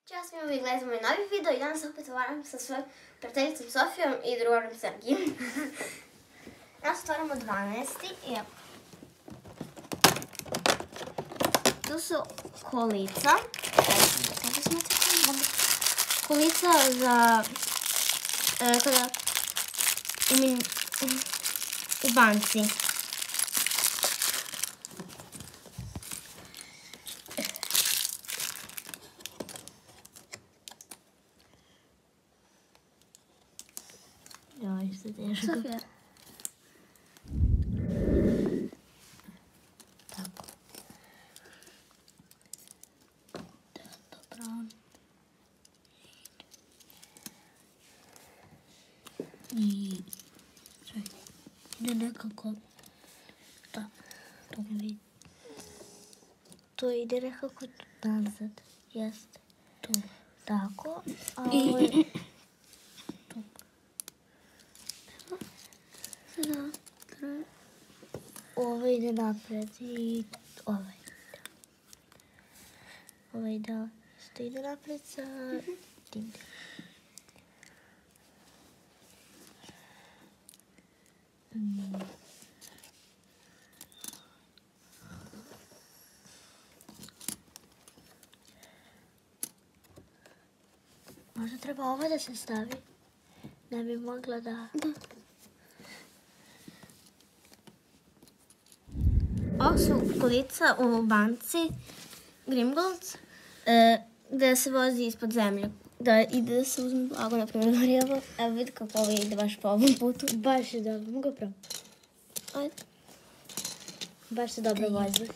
Ćao svima, vi gledate moj novi video i danas opet otvaram sa svojom prijateljicom Sofijom i drugarom Sergijem. Danas otvaramo 12. Evo. Tu su kolica. Kolica za kada u banci. Ja, is het erg. Sofija. Tako. Dobro. I ide nekako da, to ne vidim. To ide nekako nazad. Jeste. To. Tako. A ovo je tu. Ovo ide napred i ovaj. Ovaj da što ide napred sa tim. Možda treba ovo da se stavi. Da bi mogla da... Ovo su kolica u banci Grimgolds, gde se vozi ispod zemlje. Da ide da se uzme blago, na primjer, gorijevo. Evo vidi kako ovo ide baš po ovom putu. Baš je dobro, mogu pravo. Ajde. Baš se dobro vozi.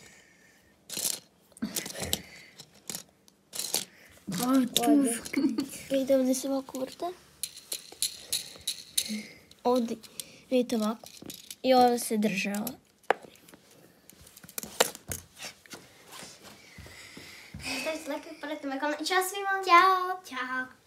Vidite ovdje se ovako vrte. Ovdje, vidite ovako. I ovo se država. Stavite like, pratite me kanal. Ćao svima. Ćao. Ćao.